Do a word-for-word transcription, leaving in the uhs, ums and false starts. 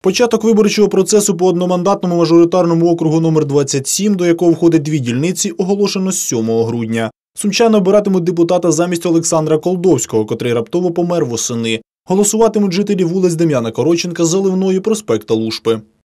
Початок виборчого процесу по одномандатному мажоритарному округу номер двадцять сім, до якого входить дві дільниці, оголошено з сьомого грудня. Сумчани обиратимуть депутата замість Олександра Колдовського, котрий раптово помер восени. Голосуватимуть жителі вулиць Дем'яна Коротченка, Заливної, проспекта Лушпи.